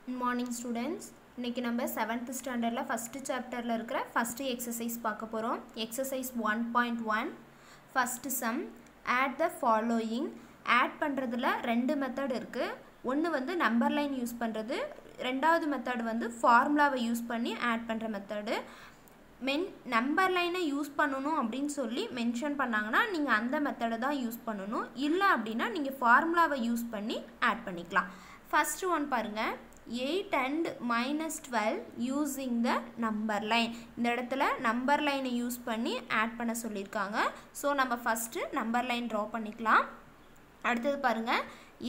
Good morning students. இன்னைக்கு நம்ம 7th ஸ்டாண்டர்ட்ல ஃபர்ஸ்ட் சாப்டர்ல இருக்கிற ஃபர்ஸ்ட் எக்சர்சைஸ் பார்க்க போறோம். Exercise 1.1 first sum add the following. Add பண்றதுல ரெண்டு மெத்தட் இருக்கு. ஒன்னு வந்து நம்பர் லைன் யூஸ் பண்றது, இரண்டாவது மெத்தட் வந்து ஃபார்முலாவை யூஸ் பண்ணி ஆட் பண்ற மெத்தட். நம்பர் லைனை யூஸ் பண்ணணும் அப்படின்னு சொல்லி மென்ஷன் பண்ணாங்கன்னா நீங்கள் அந்த மெத்தடை தான் யூஸ் பண்ணணும். இல்லை அப்படின்னா நீங்கள் ஃபார்முலாவை யூஸ் பண்ணி ஆட் பண்ணிக்கலாம். ஃபர்ஸ்ட் ஒன் பாருங்கள், 8 and -12 using the number line. இந்த இடத்துல நம்பர் லைனை யூஸ் பண்ணி ஆட் பண்ண சொல்லியிருக்காங்க. ஸோ நம்ம ஃபஸ்ட்டு நம்பர் லைன் ட்ரா பண்ணிக்கலாம். அடுத்தது பாருங்கள்,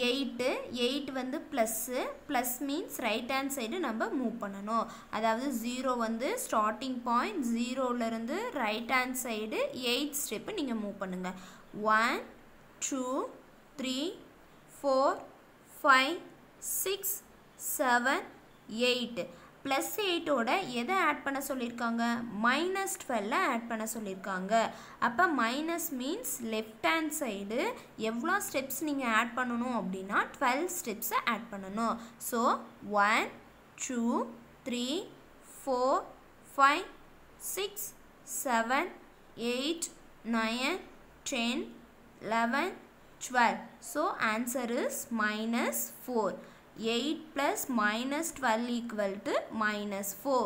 8 வந்து plus means right hand side நம்ம மூவ் பண்ணணும். அதாவது 0 வந்து ஸ்டார்டிங் பாயிண்ட், 0லேருந்து ரைட் ஹேண்ட் சைடு 8 ஸ்டெப்பு நீங்கள் மூவ் பண்ணுங்கள். 1 2 3 4 5 6 7 8. ப்ளஸ் 8ஓட எதை ஆட் பண்ண சொல்லியிருக்காங்க? -12 ஆட் பண்ண சொல்லியிருக்காங்க. அப்போ minus means left hand side எவ்வளோ ஸ்டெப்ஸ் நீங்கள் ஆட் பண்ணணும் அப்படின்னா 12 ஸ்டெப்ஸை ஆட் பண்ணணும். So 1 2 3 4 5 6 7 8 9 10 11 12. So answer is -4. 8 plus -12 equal to -4.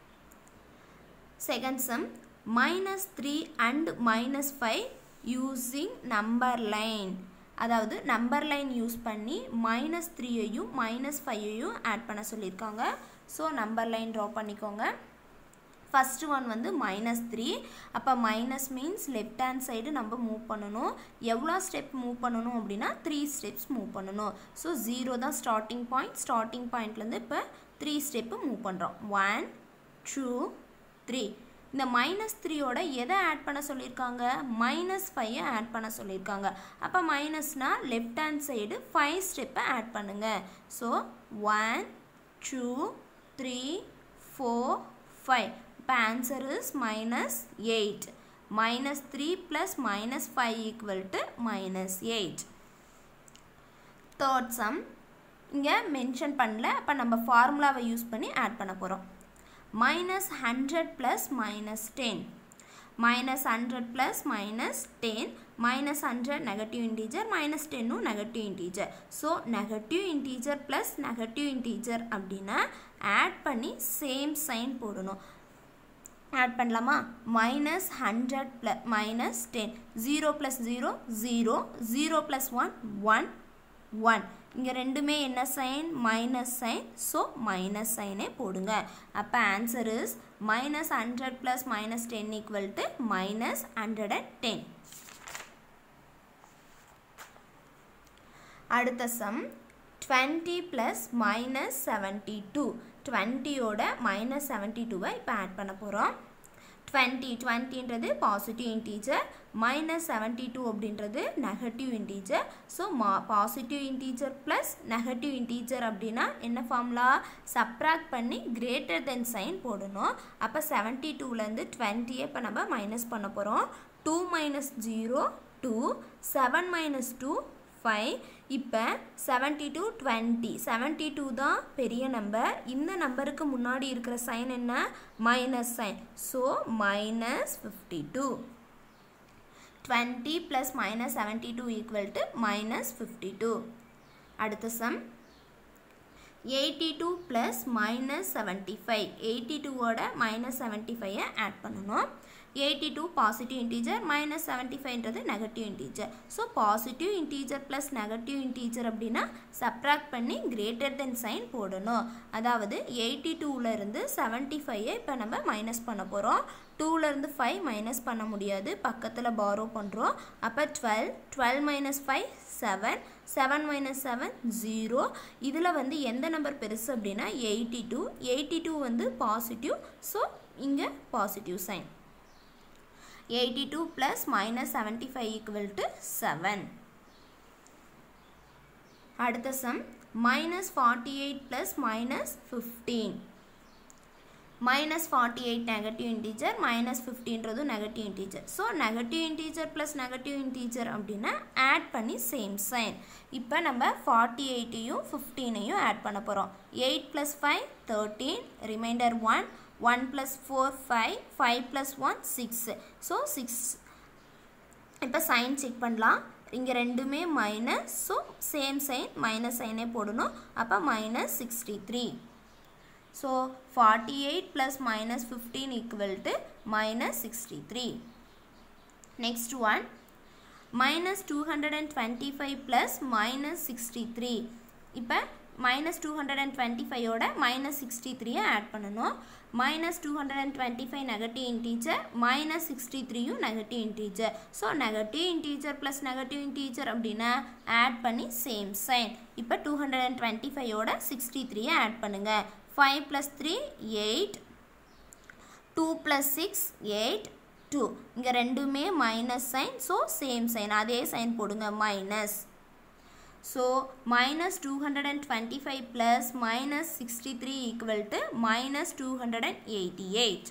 Second sum, -3 and -5 using number line. அதாவது நம்பர் லைன் யூஸ் பண்ணி -3ஐயும் -5ஐயும் ஆட் பண்ண சொல்லியிருக்காங்க. ஸோ நம்பர் லைன் ட்ரா பண்ணிக்கோங்க. ஃபஸ்ட்டு ஒன் வந்து -3. அப்போ minus means left hand side நம்ம மூவ் பண்ணணும். எவ்வளோ ஸ்டெப் மூவ் பண்ணணும் அப்படின்னா 3 ஸ்டெப்ஸ் மூவ் பண்ணணும். ஸோ 0 தான் ஸ்டார்டிங் பாயிண்ட். ஸ்டார்டிங் பாயிண்ட்லேருந்து இப்போ 3 ஸ்டெப்பு மூவ் பண்ணுறோம். 1 2 3. இந்த -3ஓட எதை ஆட் பண்ண சொல்லியிருக்காங்க? -5ஐ ஆட் பண்ண சொல்லியிருக்காங்க. அப்போ மைனஸ்னால் லெஃப்ட் ஹேண்ட் சைடு 5 ஸ்டெப்பை ஆட் பண்ணுங்கள். ஸோ 1 2 3 4 5. இப்போ answer is -8. -3 plus -5 equal to -8. Third sum இங்கே மென்ஷன் பண்ணல. அப்போ நம்ம ஃபார்முலாவை யூஸ் பண்ணி ஆட் பண்ண போகிறோம். -100 plus -10. -100 plus -10. -100 negative integer, -10 negative integer. So negative integer plus negative integer அப்படின்னா ஆட் பண்ணி சேம் சைன் போடணும். ஆட் பண்ணலாமா? -100 plus -10. 0 plus 0 0. 0 plus 1 1 1. இங்கே ரெண்டுமே என்ன sign? Minus sign. So minus சைனே போடுங்க. அப்போ answer is -100 plus -10 equal to -110. அடுத்த சம் 20 plus -72. 20ஓட -72வை இப்போ ஆட் பண்ண போகிறோம். 20ன்றது பாசிட்டிவ் இன்டீஜர், -72 அப்படின்றது negative integer. So positive integer plus negative integer அப்படின்னா என்ன ஃபார்முலா? சப்ராக்ட் பண்ணி கிரேட்டர் தென் சைன் போடணும். அப்போ 72லேருந்து 20 இப்போ நம்ம மைனஸ் பண்ண போகிறோம். 2 - 0 2. 7 - 2 5. இப்போ 72 20. 72 தான் பெரிய நம்பர். இந்த நம்பருக்கு முன்னாடி இருக்கிற சைன் என்ன? Minus sign. So -52. 20 plus -72 equal to -52. அடுத்த சம் 82 plus -75. 82ஓட -75ஐ ஆட் பண்ணணும். 82 பாசிட்டிவ் இன்டீஜர், -75ன்றது negative integer. So positive integer plus negative integer அப்படின்னா சப்ராக்ட் பண்ணி கிரேட்டர் தென் சைன் போடணும். அதாவது 82லேருந்து 75ஐ இப்போ நம்ம மைனஸ் பண்ண போகிறோம். 2லேருந்து 5 மைனஸ் பண்ண முடியாது, பக்கத்தில் பாரோ பண்ணுறோம். அப்போ 12. 12 - 5 7. 7 - 7 0. இதில் வந்து எந்த நம்பர் பெருசு அப்படின்னா 82. 82 வந்து பாசிட்டிவ். ஸோ இங்கே positive sign. 82 plus -75 equal to 7. அடுத்த sum -48 plus -15. minus 48 negative integer, minus 15 negative integer. So negative integer plus negative integer அப்படினா add பண்ணி same sign. இப்போ நம்ம 48யும் 15யும் add பண்ண போறோம். 8 plus 5 13, remainder 1, 1 plus 4 5, 5 plus 1 6. So 6. இப்போ sign check பண்ணலாம். இங்க ரெண்டுமே minus, so same sign minus sign போடணும். அப்ப minus 63. So 48 plus minus 15 equal to minus 63. Next one, minus 225 plus minus 63. இப்போ minus 225 ஓட minus 63 add பண்ணணும். Minus 225 negative integer, minus 63 negative integer. So negative integer plus negative integer அப்படினா add பண்ணி same sign. இப்போ 225 ஓட 63 add பண்ணுங்க. 5 plus 3 8, 2 plus 6 8, 2. இங்க ரெண்டுமே minus sign, so same sign. அதே sign போடுங்க minus. So minus 225 plus minus 63 equal to minus 288.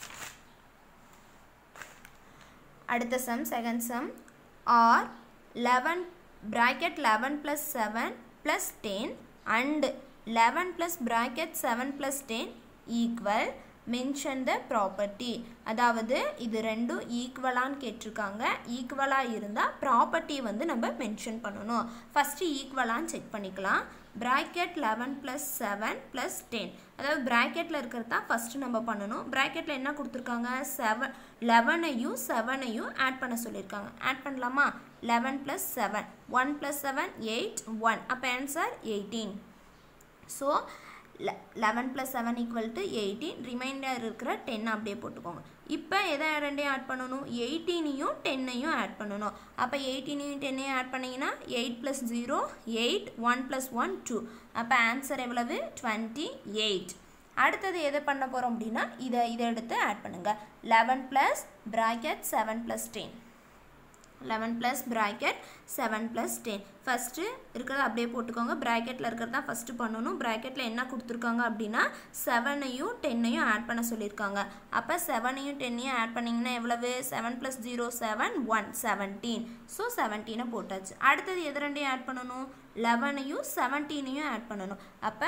அடுத்த sum, second sum. Or 11 bracket 11 plus 7 plus 10 and 11 plus bracket 7 plus 10 equal, mention the property. அதாவது இது ரெண்டும் ஈக்குவலான்னு கேட்டிருக்காங்க. ஈக்குவலா இருந்தா ப்ராப்பர்ட்டி வந்து நம்ம மென்ஷன் பண்ணணும். ஃபர்ஸ்ட் ஈக்குவலான்னு செக் பண்ணிக்கலாம். bracket 11 plus 7 plus 10. அதாவது bracketல இருக்கிறது தான் ஃபர்ஸ்ட் நம்ம பண்ணணும். bracketல என்ன கொடுத்திருக்காங்க? 7 11ஐயும் 7ஐயும் ஆட் பண்ண சொல்லிருக்காங்க. ஆட் பண்ணலாமா? 11 plus 7, 1 plus 7 8, 1. அப்ப answer 18. So 11 plus 7 equal to 18. Remainder இருக்கிற 10 அப்படியே போட்டுக்கோங்க. இப்போ எதை ரெண்டையும் ஆட் பண்ணணும்? 18யும் 10ஐயும் ஆட் பண்ணணும். அப்போ 18யும் 10ஐயும் ஆட் பண்ணீங்கன்னா 8 plus 0 8, 1 plus 1 2. அப்போ ஆன்சர் எவ்வளவு? 28. அடுத்தது எதை பண்ண போறோம் அப்படின்னா இதை எடுத்து ஆட் பண்ணுங்க. 11 plus bracket 7 plus 10. 11 plus bracket 7 plus 10. First இருக்கிறத அப்படியே போட்டுக்கோங்க. bracketல இருக்கிறத தான் first பண்ணனும். bracketல என்ன கொடுத்திருக்காங்க அப்படினா 7ஐயும் 10ஐயும் ஆட் பண்ண சொல்லிருக்காங்க. அப்ப 7ஐயும் 10ஐயும் ஆட் பண்ணீங்கன்னா எவ்வளவு? 7 plus 0 7 1 17. So 17 போட்டாச்சு. அடுத்து எது ரெண்டையும் ஆட் பண்ணனும்? 11ஐயும் 17ஐயும் ஆட் பண்ணனும். அப்ப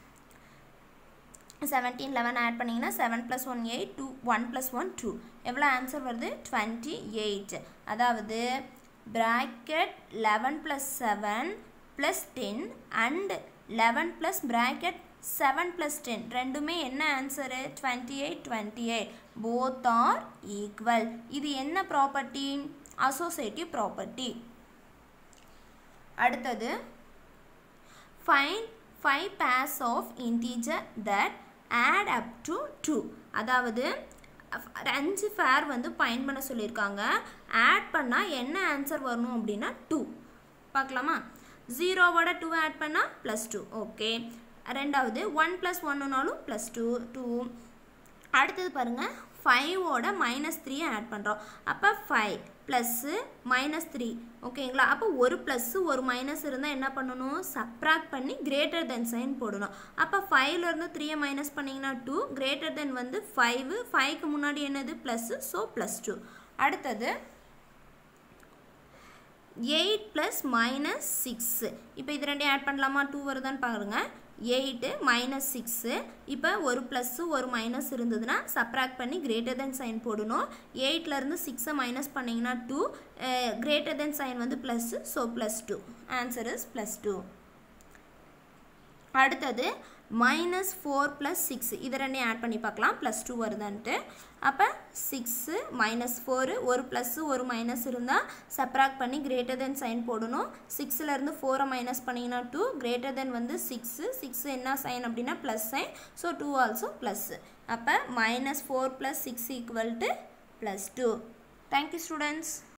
17 11 ஆட் பண்ணீங்கன்னா 7 plus 1 8, 2 1 plus 1 2. எவ்வளவு ஆன்சர் வருது? 28. அதாவது bracket 11 plus 7 plus 10 and 11 plus bracket 7 plus 10 ரெண்டுமே என்ன ஆன்சர்? 28 28. both are equal. இது என்ன ப்ராப்பர்ட்டி? Associative property. அடுத்தது find 5 pairs of integer that add up to 2. அதாவது 5 பேர் வந்து ஃபைண்ட் பண்ண சொல்லிருக்காங்க. ஆட் பண்ணா என்ன ஆன்சர் வரணும் அப்படினா 2. பார்க்கலாமா? 0 ஓட 2 ஆட் பண்ணா +2. ஓகே. ரெண்டாவது 1 + 1 னாலும் +2 2. அடுத்து பாருங்க 5 ஓட -3 ஆட் பண்றோம். அப்ப 5 plus -3. ஓகேங்களா? அப்ப ஒரு பிளஸ் ஒரு மைனஸ் இருந்தா என்ன பண்ணனும்? சப்ட்ராக்ட் பண்ணி greater than sign போடணும். அப்ப 5 ல இருந்து 3 மைனஸ் பண்ணீங்கன்னா 2, greater than வந்து 5, 5 க்கு முன்னாடி என்னது பிளஸ், சோ +2. அடுத்து 8 plus -6. இப்போ இது ரெண்டையும் ஆட் பண்ணலாமா? 2 வருதான்னு பாருங்க. 8 -6. இப்போ ஒரு பிளஸ் ஒரு மைனஸ் இருந்ததுன்னா சப்ட்ராக்ட் பண்ணி greater than sign போடணும். 8 ல இருந்து 6 மைனஸ் பண்ணீங்கன்னா 2, greater than sign வந்து பிளஸ், so +2. Answer is +2. அடுத்தது -4 plus 6. இது ரெண்டையும் ஆட் பண்ணி பார்க்கலாம் +2 வருதான்ட்டு. அப்ப 6 -4 ஒரு பிளஸ் ஒரு மைனஸ் இருந்தா சப்ட்ராக்ட் பண்ணி greater than sign போடணும். 6 ல இருந்து 4 மைனஸ் பண்ணீங்கன்னா 2, greater than வந்து 6, 6 என்ன சைன் அப்படினா plus sign, so 2 also plus. அப்ப -4 plus 6 equal to +2. Thank you students.